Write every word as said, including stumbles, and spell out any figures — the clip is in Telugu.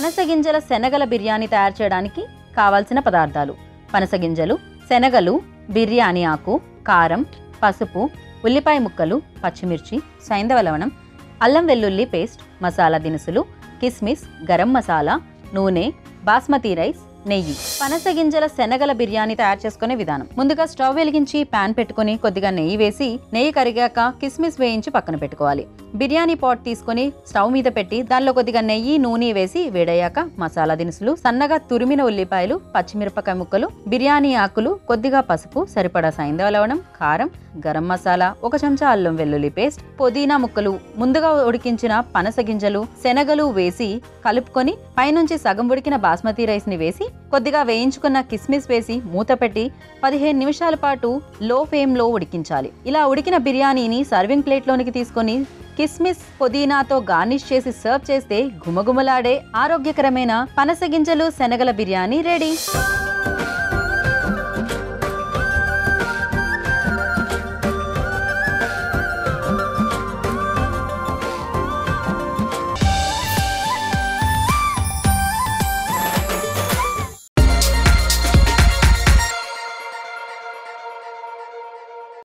పనస గింజల శనగల బిర్యానీ తయారు చేయడానికి కావాల్సిన పదార్థాలు: పనస గింజలు, శనగలు, బిర్యానీ ఆకు, కారం, పసుపు, ఉల్లిపాయ ముక్కలు, పచ్చిమిర్చి, సైంధవ లవణం, అల్లం వెల్లుల్లి పేస్ట్, మసాలా దినుసులు, కిస్మిస్, గరం మసాలా, నూనె, బాస్మతి రైస్, నెయ్యి. పనస గింజల శనగల బిర్యానీ తయారు చేసుకునే విధానం: ముందుగా స్టవ్ వెలిగించి పాన్ పెట్టుకుని కొద్దిగా నెయ్యి వేసి నెయ్యి కరిగాక కిస్మిస్ వేయించి పక్కన పెట్టుకోవాలి. బిర్యానీ పాట్ తీసుకుని స్టవ్ మీద పెట్టి దానిలో కొద్దిగా నెయ్యి, నూనె వేసి వేడయ్యాక మసాలా దినుసులు, సన్నగా తురిమిన ఉల్లిపాయలు, పచ్చిమిరపకాయ ముక్కలు, బిర్యానీ ఆకులు, కొద్దిగా పసుపు, సరిపడా సైంధవ లవణం, కారం, గరం మసాలా, ఒక చెంచా అల్లం వెల్లుల్లి పేస్ట్, పుదీనా ముక్కలు, ముందుగా ఉడికించిన పనస గింజలు, శనగలు వేసి కలుపుకొని పైనుంచి సగం ఉడికిన బాస్మతి రైస్ ని వేసి కొద్దిగా వేయించుకున్న కిస్మిస్ వేసి మూత పెట్టి పదిహేను నిమిషాల పాటు లో ఫ్లేమ్ లో ఉడికించాలి. ఇలా ఉడికిన బిర్యానీని సర్వింగ్ ప్లేట్ లోనికి తీసుకొని కిస్మిస్, పుదీనాతో గార్నిష్ చేసి సర్వ్ చేస్తే గుమగుమలాడే ఆరోగ్యకరమైన పనస గింజలు శనగల బిర్యానీ రెడీ.